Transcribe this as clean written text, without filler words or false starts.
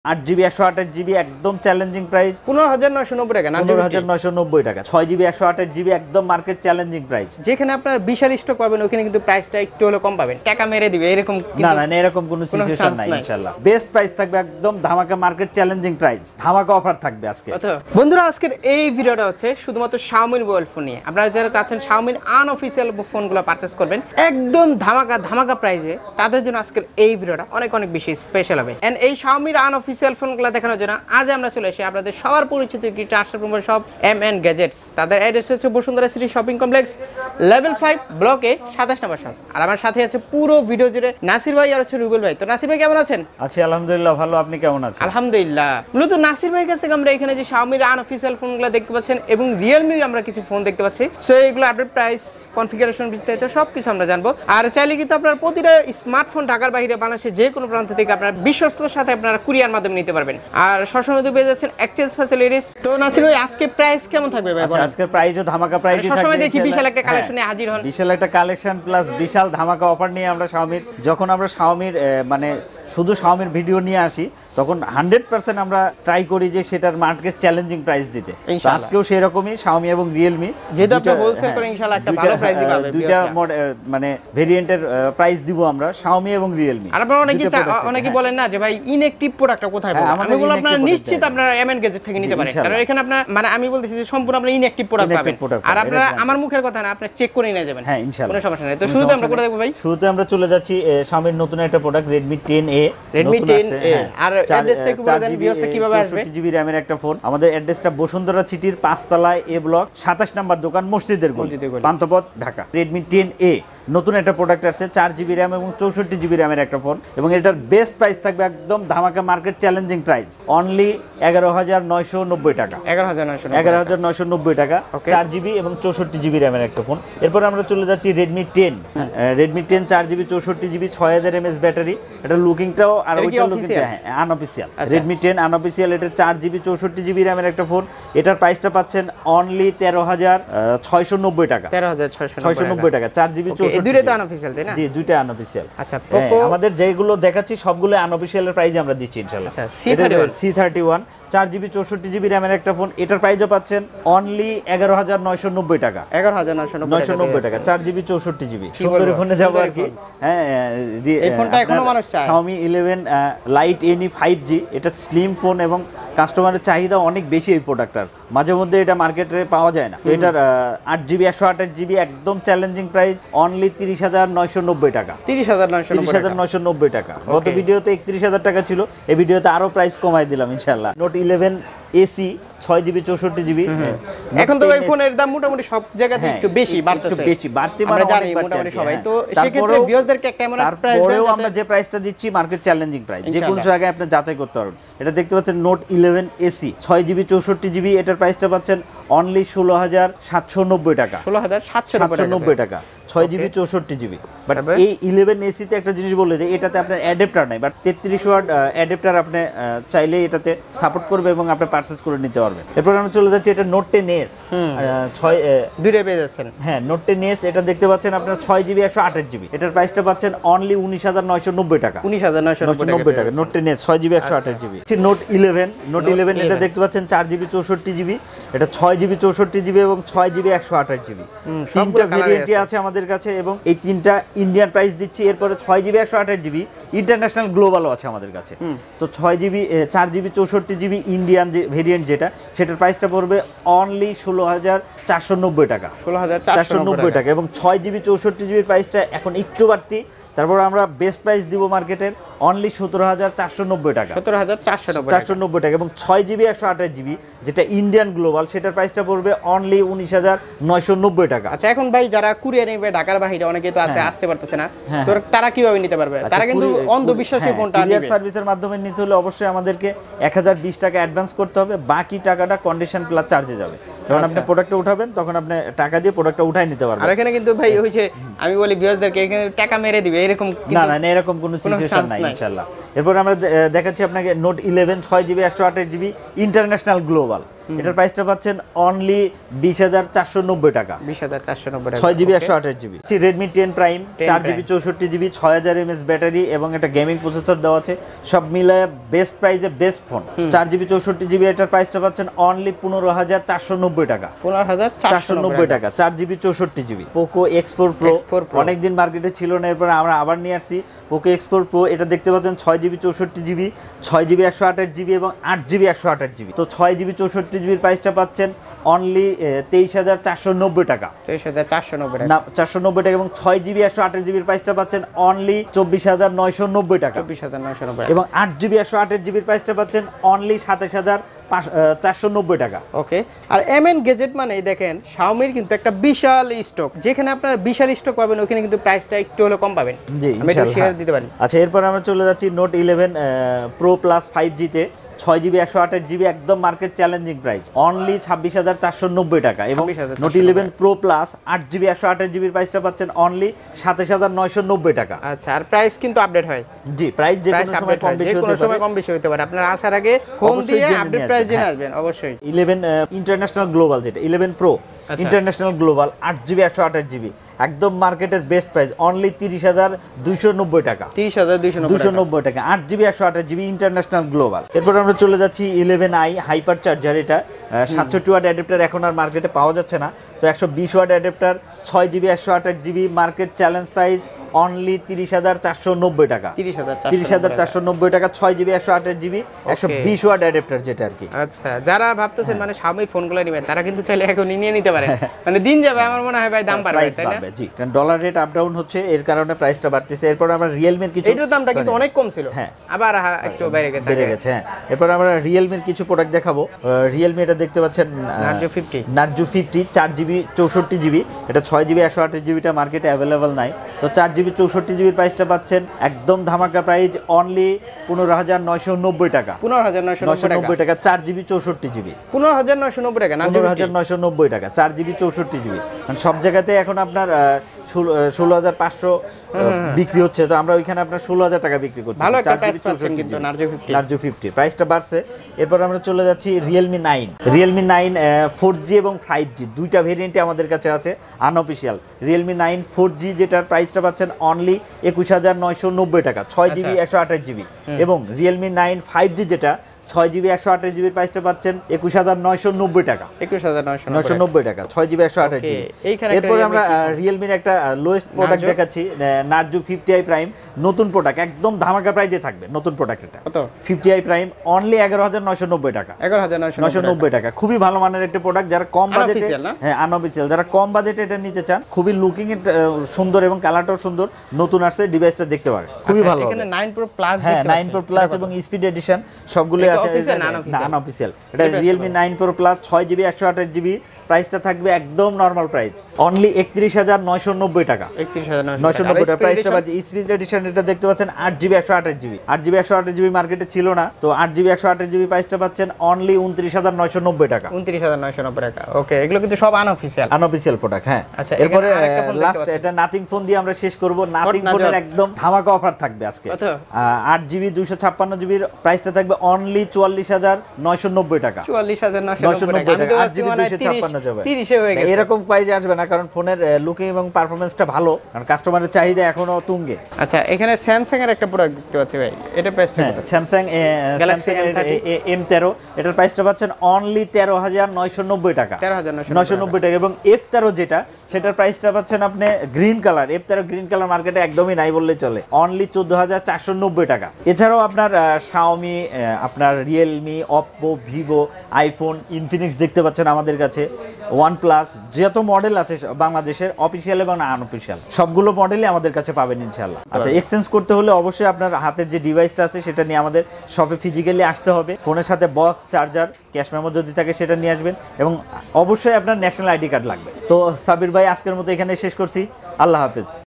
8GB 128GB একদম challenging price 15990 টাকা না 15990 টাকা 6GB 128GB একদম মার্কেট চ্যালেঞ্জিং প্রাইস যেখানে আপনারা বিশাল স্টক পাবেন ওখানে কিন্তু প্রাইসটা একটু হলে কম পাবেন টাকা মেরে দিবে এরকম না না এরকম কোনো সিচুয়েশন নাই ইনশাআল্লাহ বেস্ট প্রাইস থাকবে একদম ধামাকা মার্কেট চ্যালেঞ্জিং প্রাইস ধামাকা অফার থাকবে আজকে বন্ধুরা আজকের এই ভিডিওটা হচ্ছে শুধুমাত্র Xiaomi মোবাইল ফোন নিয়ে আপনারা যারা চাচ্ছেন Xiaomi Unofficial ফোনগুলো পারচেজ করবেন একদম ধামাকা প্রাইসে তাদের জন্য আজকের এই ভিডিওটা অনেক বেশি স্পেশাল হবে এন্ড এই Xiaomi Unofficial ফোনগুলো দেখানোর জন্য আজ আমরা চলে এসেছি আপনাদের সবার পরিচিত একটি trusted mobile shop MN gadgets তাদের অ্যাড্রেস হচ্ছে Bashundhara city shopping complex level 5 ব্লকে 27 নম্বর শপ আর আমার সাথে আছে পুরো ভিডিও জুড়ে নাসির ভাই আর হচ্ছে রুবেল ভাই তো নাসির ভাই কেমন আছেন আছি আলহামদুলিল্লাহ ভালো আপনি কেমন আছেন আলহামদুলিল্লাহ মূলত নাসির ভাইয়ের কাছে আমরা এখানে যে Xiaomi Unofficial ফোনগুলো দেখতে পাচ্ছেন এবং realme আমরা কিছু ফোন দেখতে পাচ্ছি সো এগুলো আপডেট প্রাইস কনফিগারেশন বিস্তারিত সবকিছু আমরা জানবো আর চাইলে কিন্তু আপনারা প্রতিটা স্মার্টফোন ঢাকার বাইরে বাংলাদেশের যে কোনো প্রান্ত থেকে আপনারা বিশ্বস্ততার সাথে আপনারা কুরিয়ার মাধ্যমে নিতে পারবেন আর সবসময় পেয়ে যাচ্ছেন এক্সচেঞ্জ ফ্যাসিলিটিস তো নাসির ভাই আজকে প্রাইস কেমন থাকবে ভাই আচ্ছা আজকের প্রাইসও ধামাকা প্রাইসই থাকবে সবসময় দেখি বিশাল একটা কালেকশনে হাজির হন বিশাল একটা কালেকশন প্লাস বিশাল ধামাকা অফার নিয়ে আমরা Xiaomi যখন আমরা Xiaomi মানে শুধু Xiaomi ভিডিও নিয়ে আসি তখন 100% আমরা ট্রাই করি যে সেটার মার্কেট চ্যালেঞ্জিং প্রাইস দিতে তো আজকেও সেই রকমই Xiaomi এবং realme যেটা আপনি হোলসেল করে ইনশাআল্লাহ একটা ভালো প্রাইসই পাবে দুইটা মানে ভেরিয়েন্টের প্রাইস দিব আমরা Xiaomi এবং realme আর আপনারা অনেকে বলেন না যে ভাই ইনঅ্যাকটিভ প্রোডাক্টটা কোথায় পাবো আমি বললাম আপনারা নিশ্চিত আপনারা MN গ্যাজেট থেকে নিতে পারেন কারণ এখানে আপনারা মানে আমি বলতেছি যে সম্পূর্ণ আপনারা ইনঅ্যাকটিভ প্রোডাক্ট পাবেন আর আপনারা আমার মুখের কথা না আপনারা চেক করে নিয়ে যাবেন হ্যাঁ ইনশাআল্লাহ কোনো সমস্যা নেই তো শুরুতে আমরা করে দেখব ভাই শুরুতে আমরা চলে যাচ্ছি Xiaomi নতুন একটা product Redmi 10A Redmi 10A আর অ্যাড্রেসটা একটু বলে দেন ভিউয়ার্স কিভাবে আসবে 64GB RAM এর একটা ফোন আমাদের অ্যাড্রেসটা বসুন্ধরা সিটির 5 তলায় A ব্লক 27 নম্বর দোকান মসজিদের গলি পান্থপথ ঢাকা Redmi 10A নতুন একটা প্রোডাক্ট আছে 4GB RAM এবং 64GB RAM এর একটা ফোন এবং এটার বেস্ট প্রাইস থাকবে একদম ধামাকা মার্কেট চ্যালেঞ্জিং প্রাইস অনলি 11990 টাকা 11990 টাকা 4GB এবং 64GB RAM এর একটা ফোন এরপর আমরা চলে যাচ্ছি Redmi 10 Redmi 10 4GB 64GB 6000 mAh battery এটা লুকিংটাও আর ওইটা লুকিংটা হ্যাঁ আনঅফিশিয়াল Redmi 10 আনঅফিশিয়াল এটা 4GB 64GB RAM এর একটা ফোন এটার প্রাইসটা পাচ্ছেন অনলি 13690 টাকা 13690 টাকা 4GB 64 দুইটা তো আনঅফিশিয়াল তাই না জি দুইটা আনঅফিশিয়াল আচ্ছা পোকো আমাদের যেগুলো দেখাচ্ছি সবগুলো আনঅফিশিয়াল এর প্রাইসে আমরা দিচ্ছি ইনশাআল্লাহ আচ্ছা C31 4GB 64GB RAM এর একটা ফোন এটার প্রাইসও পাচ্ছেন অনলি 11990 টাকা 11990 টাকা 4GB 64GB সুন্দর ফোনে যাব আর কি হ্যাঁ এই ফোনটা এখনো মানুষ চায় Xiaomi 11 Lite NE 5G এটা স্লিম ফোন এবং কাস্টমারের চাহিদা অনেক বেশি এই প্রোডাক্টটার মাঝে মধ্যে এটা মার্কেটে পাওয়া যায় না তো এটার 8GB 128GB একদম চ্যালেঞ্জিং প্রাইস অনলি 30990 টাকা 30990 টাকা গত ভিডিওতে 31000 টাকা ছিল এই ভিডিওতে আরো প্রাইস কমাই দিলাম ইনশাআল্লাহ Note 11 AC 6GB 64GB এখন তো এই ফোনের দাম মোটামুটি সব জায়গাতে একটু বেশি বাড়তেছে একটু বেশি বাড়তি মানে জানি মোটামুটি সবাই তো সেই ক্ষেত্রে ভিউয়ারদেরকে কেমন প্রাইস দেন আমরা যে প্রাইসটা দিচ্ছি মার্কেট চ্যালেঞ্জিং প্রাইস যে কোন জায়গায় আপনি যাচাই করতে পারবেন এটা দেখতে পাচ্ছেন Note 11 AC 6GB 64GB এটার প্রাইসটা পাচ্ছেন অনলি 16790 টাকা 16790 টাকা 6GB 64GB বাট এই 11 AC তে একটা জিনিস বলে যে এটাতে আপনার অ্যাডাপ্টার নাই বাট 33 ওয়াট অ্যাডাপ্টার আপনি চাইলে এটাতে সাপোর্ট করবে এবং আপনি পারচেজ করে নিতে পারবেন এরপর আমরা চলে যাচ্ছি এটা Note 10s 6 দুইটা পেয়ে যাচ্ছেন হ্যাঁ Note 10s এটা দেখতে পাচ্ছেন আপনার 6GB 128GB এটার প্রাইসটা পাচ্ছেন অনলি 19990 টাকা 19990 টাকা Note 10s 6GB 128GB Note 11 এটা দেখতে পাচ্ছেন 4GB 64GB এটা 6GB 64GB এবং 6GB 128GB তিনটা ভেরিয়েন্টই আছে আমাদের কাছে এবং এই তিনটা ইন্ডিয়ান প্রাইস দিচ্ছি এরপরে 6GB 128GB ইন্টারন্যাশনাল গ্লোবালও আছে আমাদের কাছে তো 6GB 4GB 64GB ইন্ডিয়ান যে ভেরিয়েন্ট যেটা সেটার প্রাইসটা পড়বে অনলি 16490 টাকা 16490 টাকা এবং 6GB 64GB প্রাইসটা এখন একটু বাড়তি তারপর আমরা বেস্ট প্রাইস দিব মার্কেটের অনলি 17490 টাকা 17490 টাকা এবং 6GB 128GB যেটা ইন্ডিয়ান গ্লোবাল সেটার প্রাইসটা পড়বে অনলি 19990 টাকা আচ্ছা এখন ভাই যারা কুরিয়ার নেবে ঢাকার বাইরে অনেকে তো আছে আসতে পারতেছে না তো তারা কিভাবে নিতে পারবে তারা কিন্তু অন্ধবিশ্বাসী ফোনটা নেবে কুরিয়ার সার্ভিসের মাধ্যমে নিতে হলে অবশ্যই আমাদেরকে 1020 টাকা অ্যাডভান্স করতে হবে বাকি টাকাটা কন্ডিশন প্লাস চার্জে যাবে যখন আপনি প্রোডাক্টটা উঠাবেন তখন আপনি টাকা দিয়ে প্রোডাক্টটা উঠাই নিতে পারবেন আর এখানে কিন্তু ভাই হইছে আমি বলি ভিউয়ারদেরকে এখানে টাকা মেরে দিবে এরকম না না এরকম কোনো সিচুয়েশন নাই ইনশাআল্লাহ এরপর আমরা দেখাচ্ছি আপনাকে note 11 6GB 128GB international global. এটার প্রাইসটা পাচ্ছেন অনলি 20,490 টাকা। 20,490 টাকা 6GB 128GB। Redmi 10 Prime 4GB 64GB 6000 mAh battery এবং একটা গেমিং প্রসেসর দেওয়া আছে, সব মিলায় বেস্ট প্রাইসে বেস্ট ফোন। 4GB 64GB এটার প্রাইসটা পাচ্ছেন অনলি 15,490 টাকা। 15,490 টাকা 4GB 64GB। Poco X4 Pro অনেকদিন মার্কেটে ছিল না, এরপর আমরা আবার নিয়ে আসছি Poco X4 Pro। এটা দেখতে পাচ্ছেন 6GB 64GB 6GB 128GB এবং 8GB 128GB। তো 6GB 64GB প্রাইসটা পাচ্ছেন অনলি 23,490 টাকা। 23,490 টাকা না 490 টাকা এবং 6GB 128GB প্রাইসটা পাচ্ছেন অনলি 24,990 টাকা। 24,990 এবং 8GB 128GB প্রাইসটা পাচ্ছেন অনলি 27,490 টাকা। ওকে, আর এমএন গ্যাজেট মানে দেখেন Xiaomiর কিন্তু একটা বিশাল স্টক, যেখানে আপনারা বিশাল স্টক পাবেন ওখানে কিন্তু প্রাইসটা একটু হলে কম পাবেন। জি আমি একটু শেয়ার দিতে পারি। আচ্ছা, এরপর আমরা চলে যাচ্ছি নোট 11 Pro Plus 5G তে 6GB 128GB একদম মার্কেট চ্যালেঞ্জিং প্রাইস অনলি 26,490 টাকা। এবং note 11 Pro Plus 8GB 128GB প্রাইসটা পাচ্ছেন অনলি 27,990 টাকা। আচ্ছা, আর প্রাইস কিন্তু আপডেট হয়। জি, প্রাইস যে কোনো সময় কম বেশি হতে পারে। আপনারা আসার আগে ফোন দিয়ে আপডেট প্রাইস জেনে আসবেন অবশ্যই। 11 ইন্টারন্যাশনাল গ্লোবাল, যেটা 11 Pro international global 8GB 128GB একদম মার্কেটের বেস্ট প্রাইস অনলি 30,290 টাকা। 30,290 টাকা 8GB 128GB ইন্টারন্যাশনাল গ্লোবাল। এরপর আমরা চলে যাচ্ছি 11i হাইপার চার্জার। এটা 67 ওয়াট অ্যাডাপ্টার এখন আর মার্কেটে পাওয়া যাচ্ছে না, তো 120 watt adapter 6GB 128GB market challenge price only 30,490 টাকা। 30,490 টাকা 6GB 128GB 120 ওয়াট অ্যাডাপ্টার যেটা আর কি। আচ্ছা, যারা ভাবতেছেন মানে Xiaomi ফোনগুলো নেবেন তারা কিন্তু চাইলে এখন নিয়ে নিতে পারেন। মানে দিন যাবে আমার মনে হয় ভাই দাম বাড়বে, তাই না? জি, কারণ ডলার রেট আপ ডাউন হচ্ছে, এর কারণে প্রাইসটা বাড়তেছে। এরপর আমরা Realme এর কিছু, এটার দামটা কিন্তু অনেক কম ছিল, হ্যাঁ আবার একটু বেড়ে গেছে। হ্যাঁ। এরপর আমরা Realme এর কিছু প্রোডাক্ট দেখাবো। Realme এটা দেখতে পাচ্ছেন Narzo 50 4GB 64GB। এটা 6GB 128GB টা মার্কেটে अवेलेबल নাই, তো 4GB 64GB প্রাইসটা পাচ্ছেন একদম ধামাকা প্রাইস অনলি 15,990 টাকা। 15,990 টাকা 4GB 64GB। 15,990 টাকা 15,990 টাকা 4GB 64GB। মানে সব জায়গাতে এখন আপনার 16,500 বিক্রি হচ্ছে, তো আমরা ওইখানে আপনার 16,000 টাকা বিক্রি করছি। ভালো একটা প্রাইস পাচ্ছেন কিন্তু Narzo 50 প্রাইসটা বাড়ছে। এরপর আমরা চলে যাচ্ছি Realme 9 4G এবং 5G দুইটা ভেরিয়েন্টে আমাদের কাছে আছে আনঅফিশিয়াল। Realme 9 4G যেটার প্রাইসটা পাচ্ছেন অনলি 21,990 টাকা 6GB 128GB। এবং Realme 9 5G যেটা 6GB 128GB প্রাইসটা পাচ্ছেন 21,990 টাকা। 21,990 টাকা 6GB 128GB। এরপর আমরা Realme এর একটা লোয়েস্ট প্রোডাক্ট দেখাচ্ছি Narzo 50i প্রাইম, নতুন প্রোডাক্ট একদম ধামাকা প্রাইসে থাকবে। নতুন প্রোডাক্ট এটা কত? 50i প্রাইম অনলি 11,990 টাকা। 11,990 টাকা খুবই ভালো মানের একটা প্রোডাক্ট। যারা কম বাজেটে, হ্যাঁ আনঅফিশিয়াল, যারা কম বাজেটে এটা নিতে চান, খুবই লুকিং সুন্দর এবং কালারটাও সুন্দর, নতুন আসছে, ডিভাইসটা দেখতে পারে খুবই ভালো। এখানে 9 Pro Plus হ্যাঁ 9 Pro Plus এবং স্পিড এডিশন সবগুলো আছে। আনঅফিশিয়াল এটা Realme 9 Pro Plus 6GB 128GB প্রাইসটা থাকবে একদম নরমাল প্রাইস অনলি 31,990 টাকা। 31,990 টাকা প্রাইসটা বাজে। স্পিড এডিশন এটা দেখতে পাচ্ছেন 8GB 128GB 8GB 128GB মার্কেটে ছিল না, তো 8GB 128GB প্রাইসটা পাচ্ছেন অনলি 29,990 টাকা। 29,990 টাকা। ওকে, এগুলো কিন্তু সব আনঅফিশিয়াল প্রোডাক্ট। হ্যাঁ, এরপরে লাস্ট এটা নাথিং ফোন দিয়ে আমরা শেষ করব। নাথিং ফোনের একদম ধামাকা অফার থাকবে আজকে। 8GB 256GB প্রাইসটা থাকবে অনলি 44,990 টাকা। 44,990 টাকা 8GB 256GB। এরকম প্রাইসে আসবে না, কারণ ফোনের লুকিং এবং পারফরম্যান্সটা ভালো, কারণ কাস্টমারের চাহিদা এখনো তুঙ্গে। আচ্ছা, এখানে স্যামসাং এর একটা প্রোডাক্ট দেখতে পাচ্ছি ভাই, এটা প্রাইসটা কত? স্যামসাং গ্যালাক্সি M13 এটার প্রাইসটা পাচ্ছেন অনলি 13,990 টাকা। 13,990 টাকা। এবং F13 যেটা, সেটার প্রাইসটা পাচ্ছেন আপনি green colour. F13 green colour মার্কেটে একদমই নাই বললে চলে, অনলি 14,490 টাকা। এছাড়াও আপনার Xiaomi, আপনার Realme, Oppo, Vivo, iPhone, Infinix দেখতে পাচ্ছেন আমাদের কাছে। OnePlus যত মডেল আছে বাংলাদেশের অফিসিয়াল এবং আনঅফিসিয়াল সবগুলো মডেলই আমাদের কাছে পাবেন ইনশাআল্লাহ। আচ্ছা, এক্সচেঞ্জ করতে হলে অবশ্যই আপনার হাতের যে ডিভাইসটা আছে সেটা নিয়ে আমাদের শপে ফিজিক্যালি আসতে হবে। ফোনের সাথে বক্স, চার্জার, ক্যাশ মেমো যদি থাকে সেটা নিয়ে আসবেন, এবং অবশ্যই আপনার ন্যাশনাল আইডি কার্ড লাগবে। তো সাবির ভাই, আজকের মতো এখানে শেষ করছি। আল্লাহ হাফেজ।